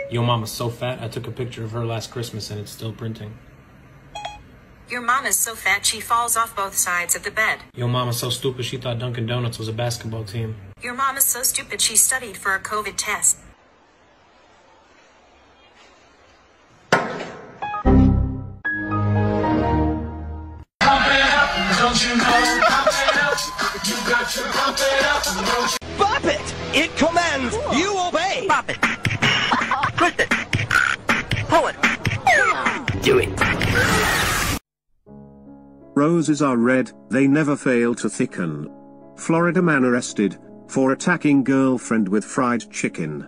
Yo mama's so fat, I took a picture of her last Christmas and it's still printing. Your mom is so fat she falls off both sides of the bed. Yo mama's so stupid she thought Dunkin' Donuts was a basketball team. Your mom is so stupid she studied for a COVID test. Bop it! It commands! You obey! Bop it! Twist it! Pull it! Do it! Roses are red, they never fail to thicken. Florida man arrested for attacking girlfriend with fried chicken.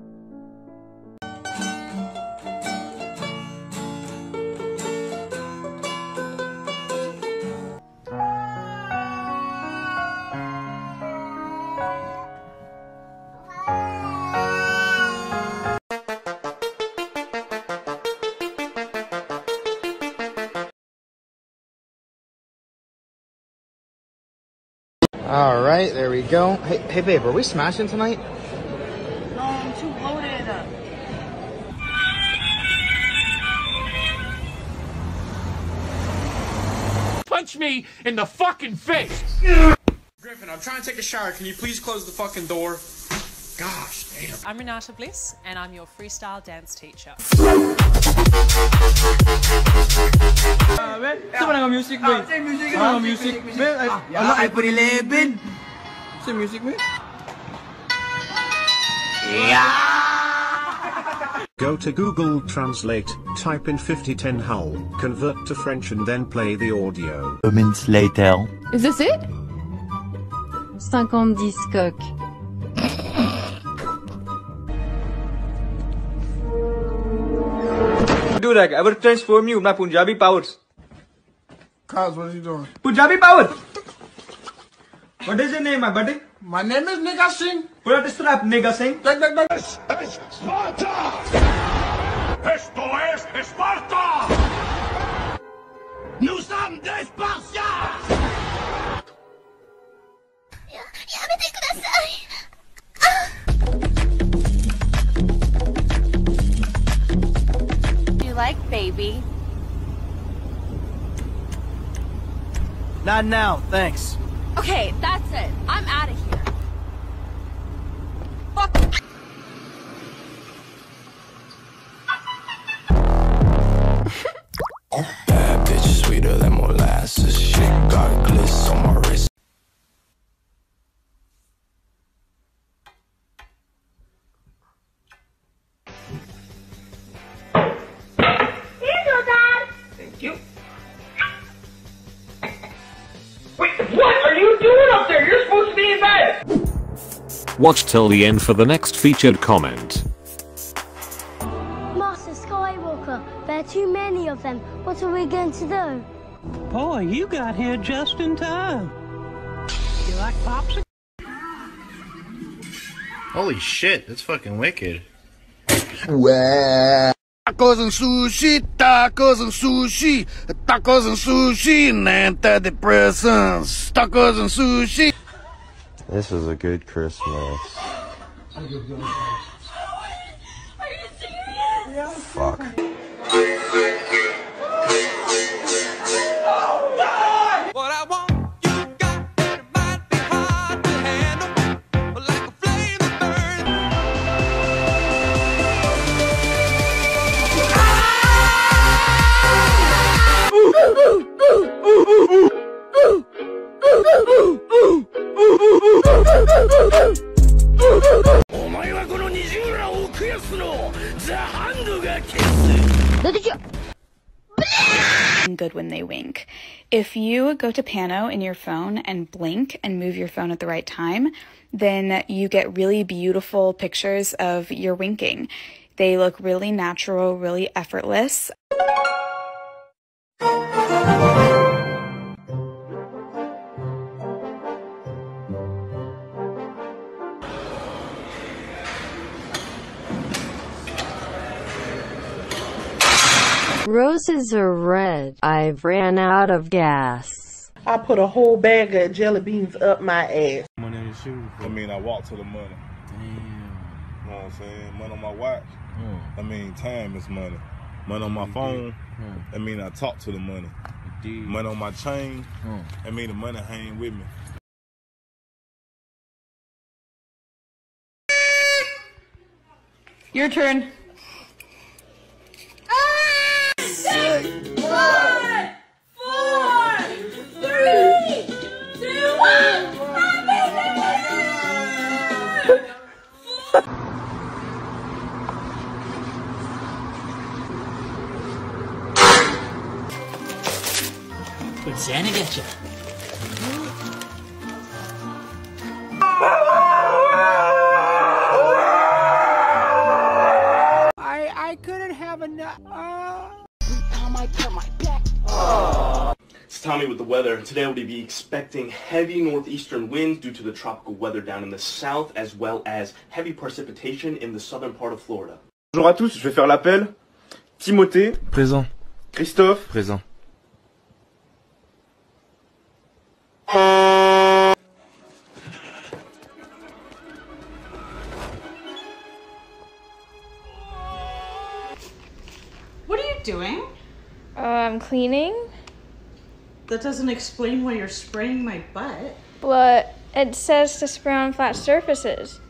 Alright, there we go. Hey babe, are we smashing tonight? No, I'm too loaded. Punch me in the fucking face! Griffin, I'm trying to take a shower. Can you please close the fucking door? Gosh, damn. I'm Renata Bliss, and I'm your freestyle dance teacher. Siapa nama music boy? Music. iPhone 11. Say music boy. Go to Google Translate, type in 5010 Hull, convert to French and then play the audio. Moments later. Is this it? 50 coq. Do that. I will transform you, my Punjabi powers. Kaz, what are you doing? Punjabi power. What is your name, my buddy? My name is Nigga Singh. Pull out the strap, Nigga Singh. This is Sparta! Esto es Esparta! Nous sommes des Spartiates! You like baby? Not now, thanks. Okay, that's it. I'm out of here. Fuck. Bad bitch, sweeter than molasses. Shit got gliss on my wrist. Here you go, Dad! Thank you. Wait, what are you doing up there? You're supposed to be in bed! Watch till the end for the next featured comment. Master Skywalker, there are too many of them. What are we going to do? Boy, you got here just in time. You like popsicles? Holy shit, that's fucking wicked. Tacos and sushi, tacos and sushi, tacos and sushi, and antidepressants, tacos and sushi. This is a good Christmas. Are you serious? Fuck. What I want, you got, it might be hard to handle, but like a flame that burns. Good when they wink. If you go to pano in your phone and blink and move your phone at the right time, then you get really beautiful pictures of your winking. They look really natural, really effortless. Roses are red. I've ran out of gas. I put a whole bag of jelly beans up my ass. Money in your shoes. I mean, I walked to the money. Damn. You know what I'm saying? Money on my watch. I mean, time is money. Money on my phone, I mean, I talk to the money. Money on my chain, I mean, the money hang with me. Your turn. 6, 5, 4, 3, 2, 1. Would Santa get you? I couldn't have enough. It's Tommy with the weather. Today we'll be expecting heavy northeastern winds due to the tropical weather down in the south, as well as heavy precipitation in the southern part of Florida. Bonjour à tous, je vais faire l'appel. Timothée. Présent. Christophe. Présent. What are you doing? I'm cleaning. That doesn't explain why you're spraying my butt. But it says to spray on flat surfaces.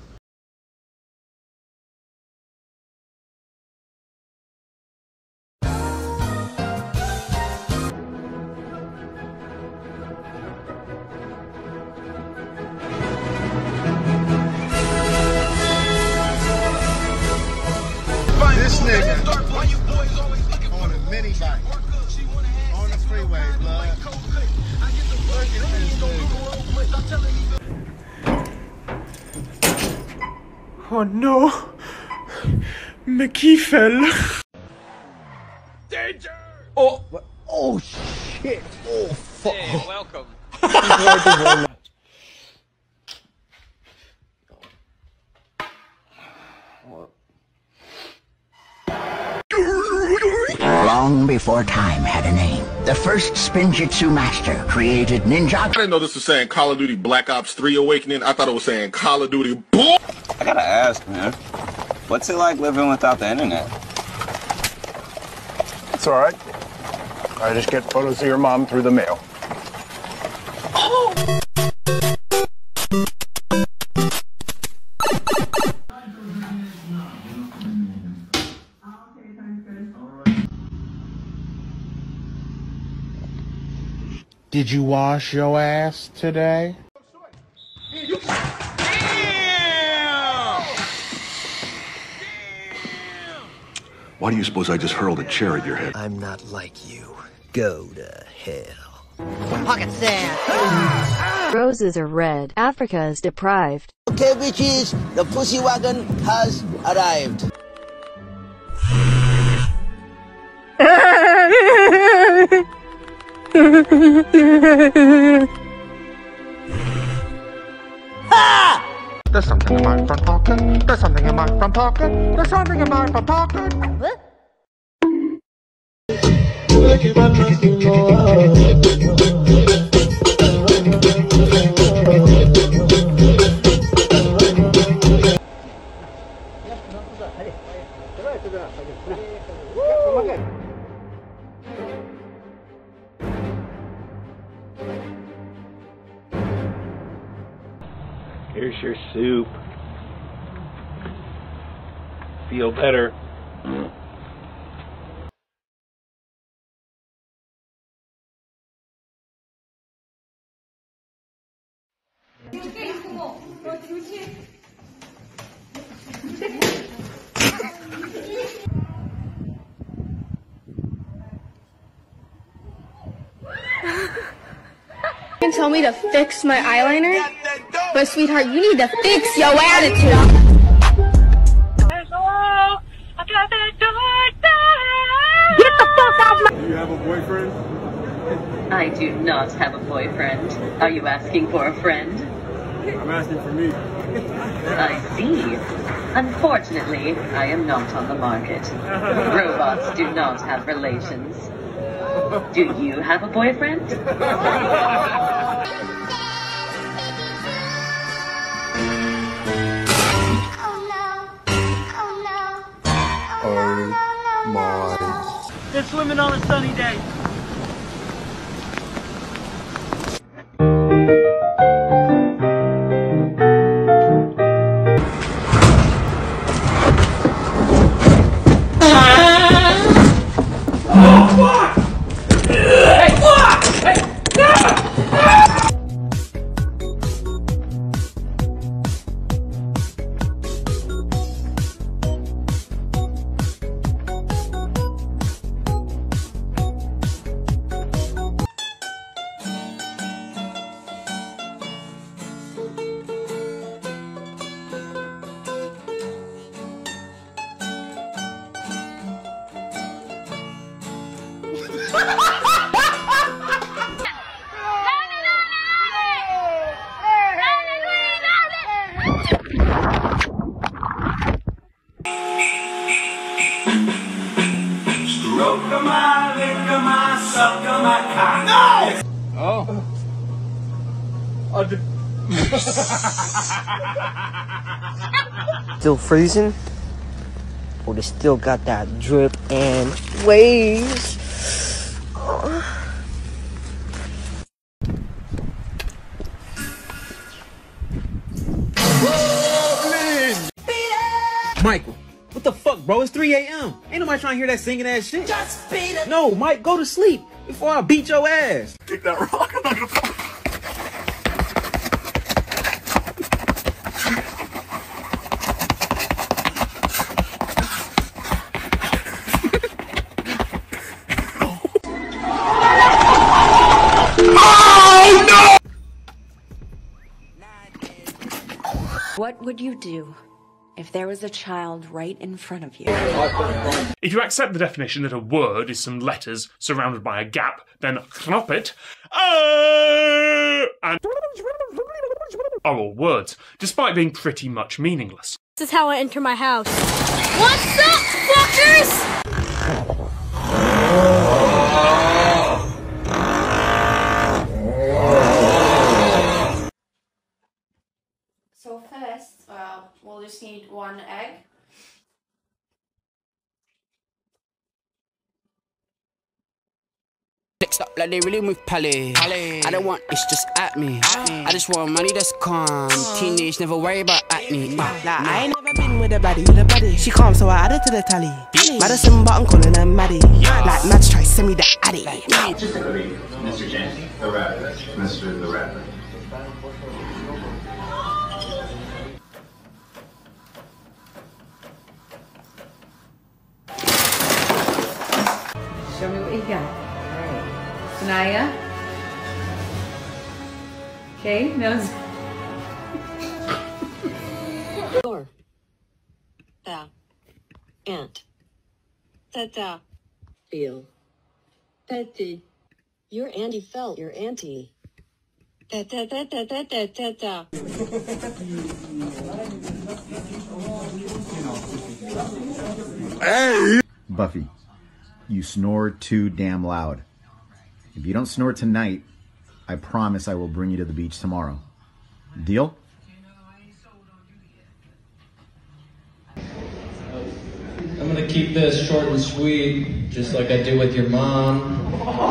This nigga on a mini bike on the freeway, blood. Look at this nigga. Oh no! Mickey fell. Danger! Oh! Oh shit! Oh fuck! Hey, welcome. Long before time had a name, the first Spinjitzu master created ninja. I didn't know this was saying Call of Duty Black Ops 3 Awakening. I thought it was saying Call of Duty Bull. I gotta ask, man. What's it like living without the internet? It's alright. I just get photos of your mom through the mail. Did you wash your ass today? Why do you suppose I just hurled a chair at your head? I'm not like you. Go to hell. Pocket sand. Roses are red. Africa is deprived. Okay, bitches, the pussy wagon has arrived. There's something in my front pocket. There's something in my front pocket. There's something in my front pocket. What? Here's your soup. Feel better. You can tell me to fix my eyeliner, but sweetheart, you need to fix your attitude. Get the fuck out of my— Do you have a boyfriend? I do not have a boyfriend. Are you asking for a friend? I'm asking for me. I see. Unfortunately, I am not on the market. Robots do not have relations. Do you have a boyfriend? than swimming on a sunny day. Still freezing? Or they still got that drip and waves? Michael, what the fuck, bro? It's 3 a.m. Ain't nobody trying to hear that singing ass shit. Just beat it. No, Mike, go to sleep before I beat your ass. Take that rock. I'm not gonna fall. What would you do if there was a child right in front of you? If you accept the definition that a word is some letters surrounded by a gap, then knop it and are all words, despite being pretty much meaningless. This is how I enter my house. What's up, fuckers? So first, we'll just need 1 egg. Next up, like they really move pally. I don't want it's just at me. I just want money that's calm. Teenage, never worry about acne. Like I ain't never been with a baddie. She calm, so I add it to the tally. Madison, but I'm calling her Maddie. Like Mads try send me the addy. Just to be Mr. James, the rapper. Mr. the rapper. Show me what you got. Alright. Sanaya. Okay, nose. Your. Da. Aunt. Ta-ta. Feel. Petty. Your auntie felt your auntie. Ta-ta-ta-ta-ta-ta-ta-ta. Hey! Buffy, you snore too damn loud. If you don't snore tonight, I promise I will bring you to the beach tomorrow. Deal? I'm gonna keep this short and sweet, just like I do with your mom.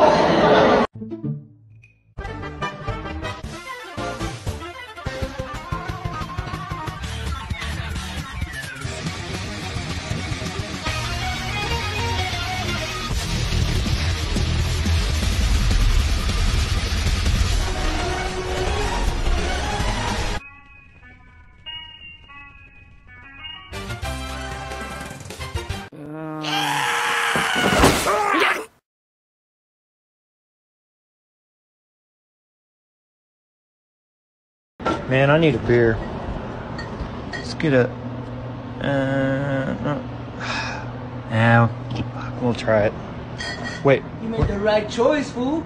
Man, I need a beer. Let's get a... we'll try it. Wait. You made the right choice, fool.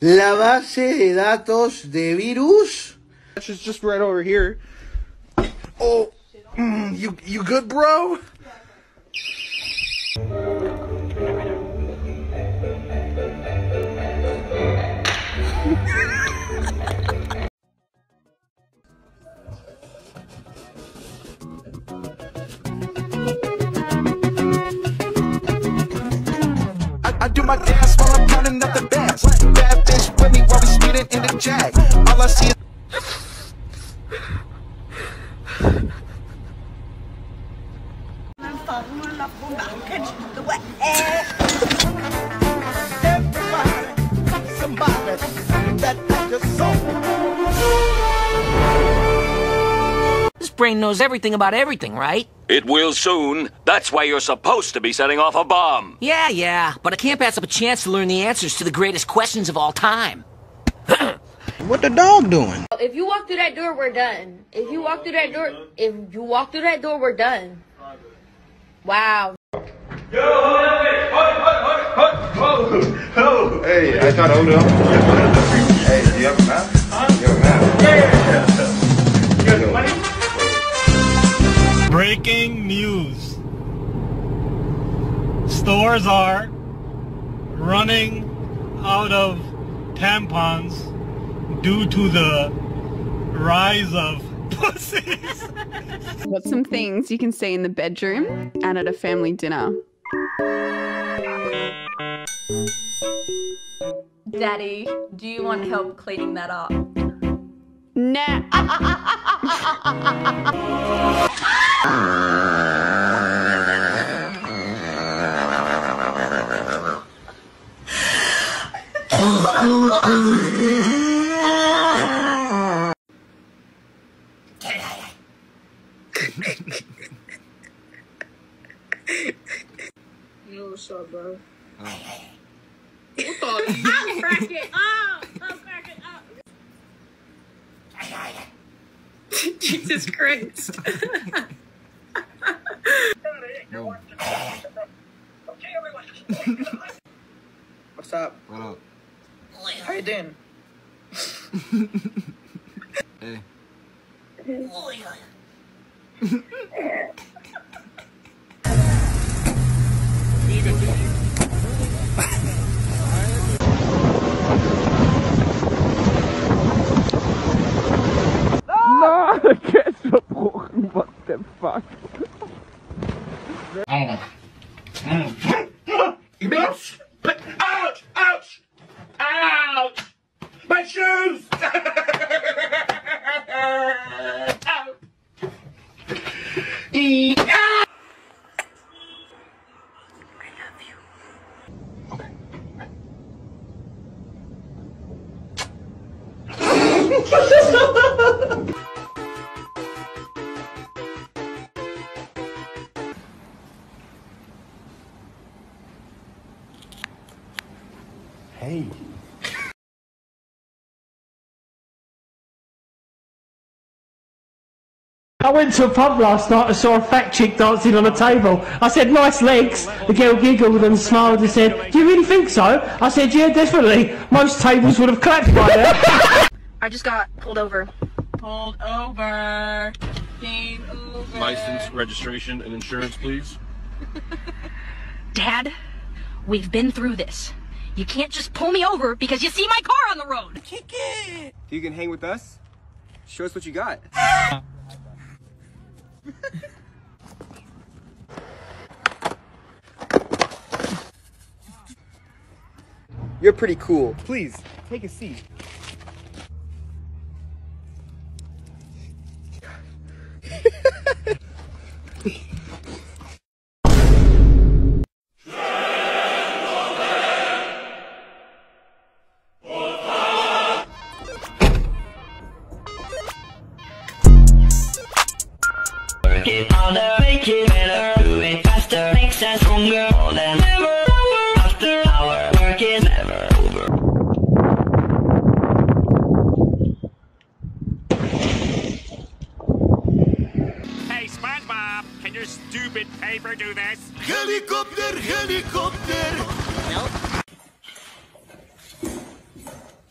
La base de datos de virus. It's just right over here. Oh, you good, bro? I do my dance while I'm running up the bands. Bad bitch with me while we speeding in the Jag. All I see is This brain knows everything about everything, right? It will soon. That's why you're supposed to be setting off a bomb. Yeah, but I can't pass up a chance to learn the answers to the greatest questions of all time. What the dog doing? If you walk through that door, we're done. If you walk through that door, we're done. Wow. Oh, hey, I thought hold up. Hey, do you have a map? You have a map? Yeah. Breaking news. Stores are running out of tampons due to the rise of pussies. What's some things you can see in the bedroom and at a family dinner? Daddy, do you want help cleaning that up? Nah. Yo, what's up, bro? Oh. What the? I'll crack it up! I'll crack it up! Jesus Christ. No. What's up? What up? How you doing? Hey. No, der Käse verbrochen. What the fuck? Ouch! Ouch! Ouch! My shoes! Hey. I went to a pub last night and saw a fat chick dancing on a table. I said, nice legs. The girl giggled and smiled and said, do you really think so? I said, yeah, definitely. Most tables would have clapped by now. I just got pulled over. Pulled over. Game over. License, registration, and insurance, please. Dad, we've been through this. You can't just pull me over because you see my car on the road. Kick it! You can hang with us? Show us what you got. You're pretty cool. Please, take a seat. It harder, make it better, do it faster, makes us stronger, more than ever. After hour, work is never over. Hey, SpongeBob, can your stupid paper do this? Helicopter, helicopter!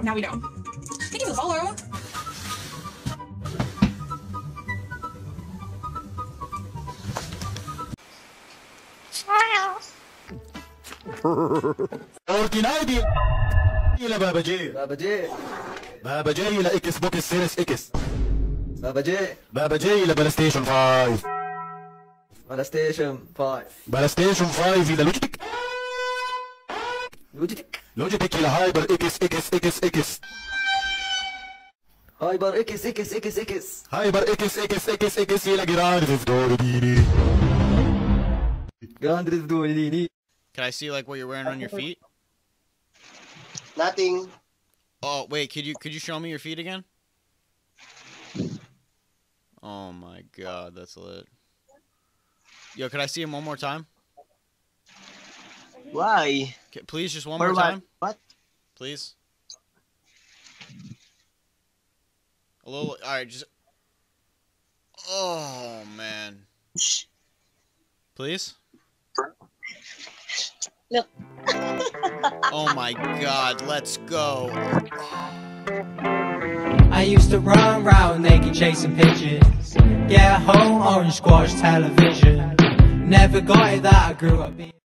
Now we know. Thank you for the follow. اوركينايدي الى بابا جي بابا جي الى اكس بوكس سيريس اكس بابا جي الى بلاي ستيشن 5 بلاي ستيشن 5 الى لوجيتك الى هايبر اكس اكس اكس اكس هايبر اكس اكس اكس اكس هايبر اكس اكس اكس اكس الى جراند ثيفت اودو. Can I see like what you're wearing on your feet? Nothing. Oh wait, could you show me your feet again? Oh my god, that's lit. Yo, could I see him one more time? Why? Okay, please, just one more time. What? Please. A little. All right, just. Oh man. Please. Look. Oh my god, let's go. I used to run around naked chasing pigeons. Get home, orange squash television. Never got it that I grew up being.